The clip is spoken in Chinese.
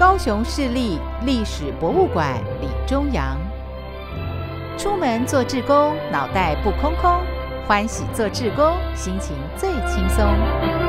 高雄市立历史博物馆李中阳。出门做志工，脑袋不空空，欢喜做志工，心情最轻松。